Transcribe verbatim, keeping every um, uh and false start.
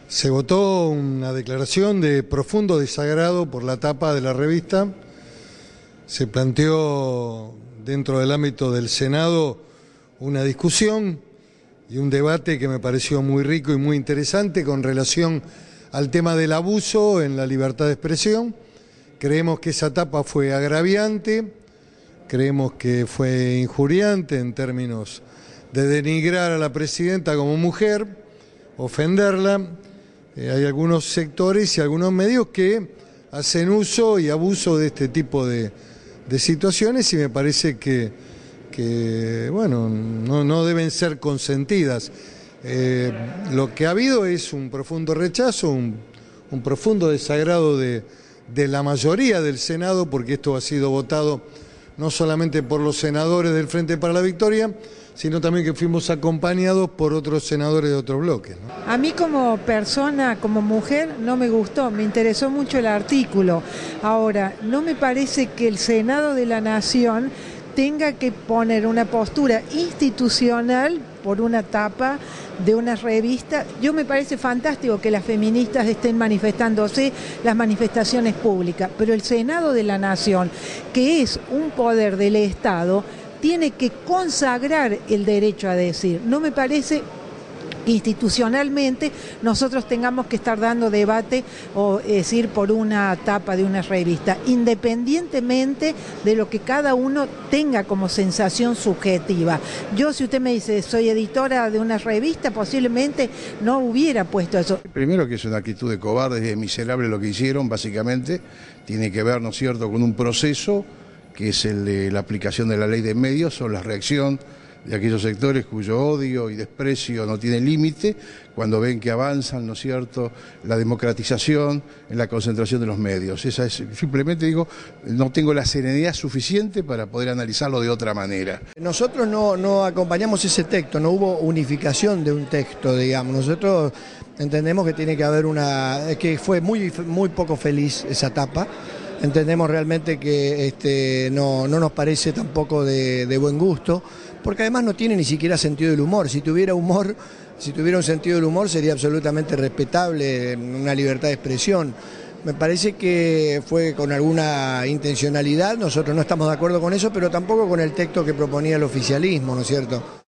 Se votó una declaración de profundo desagrado por la tapa de la revista. Se planteó dentro del ámbito del Senado una discusión y un debate que me pareció muy rico y muy interesante con relación al tema del abuso en la libertad de expresión. Creemos que esa tapa fue agraviante, creemos que fue injuriante en términos de denigrar a la presidenta como mujer, ofenderla. Eh, hay algunos sectores y algunos medios que hacen uso y abuso de este tipo de, de situaciones y me parece que, que bueno, no, no deben ser consentidas. Eh, lo que ha habido es un profundo rechazo, un, un profundo desagrado de, de la mayoría del Senado, porque esto ha sido votado no solamente por los senadores del Frente para la Victoria, sino también que fuimos acompañados por otros senadores de otros bloques, ¿no? A mí como persona, como mujer, no me gustó, me interesó mucho el artículo. Ahora, no me parece que el Senado de la Nación tenga que poner una postura institucional por una tapa de una revista. Yo me parece fantástico que las feministas estén manifestándose, las manifestaciones públicas, pero el Senado de la Nación, que es un poder del Estado, tiene que consagrar el derecho a decir. No me parece que institucionalmente nosotros tengamos que estar dando debate o decir por una tapa de una revista, independientemente de lo que cada uno tenga como sensación subjetiva. Yo, si usted me dice, soy editora de una revista, posiblemente no hubiera puesto eso. Primero que es una actitud de cobardes y de miserable lo que hicieron, básicamente, tiene que ver, ¿no es cierto?, con un proceso que es el de la aplicación de la ley de medios o la reacción de aquellos sectores cuyo odio y desprecio no tiene límite cuando ven que avanzan, ¿no es cierto?, la democratización en la concentración de los medios. Esa es, simplemente digo, no tengo la serenidad suficiente para poder analizarlo de otra manera. Nosotros no, no acompañamos ese texto, no hubo unificación de un texto, digamos. Nosotros entendemos que tiene que haber una, que fue muy, muy poco feliz esa etapa. Entendemos realmente que este, no, no nos parece tampoco de, de buen gusto, porque además no tiene ni siquiera sentido del humor. Si tuviera humor, si tuviera un sentido del humor sería absolutamente respetable, una libertad de expresión. Me parece que fue con alguna intencionalidad, nosotros no estamos de acuerdo con eso, pero tampoco con el texto que proponía el oficialismo, ¿no es cierto?